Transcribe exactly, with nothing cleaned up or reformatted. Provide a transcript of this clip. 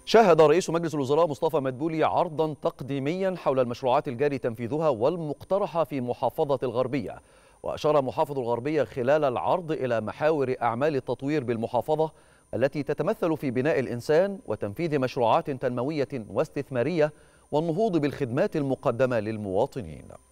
شاهد رئيس مجلس الوزراء مصطفى مدبولي عرضا تقديميا حول المشروعات الجاري تنفيذها والمقترحة في محافظة الغربية. وأشار محافظ الغربية خلال العرض إلى محاور أعمال التطوير بالمحافظة التي تتمثل في بناء الإنسان وتنفيذ مشروعات تنموية واستثمارية والنهوض بالخدمات المقدمة للمواطنين.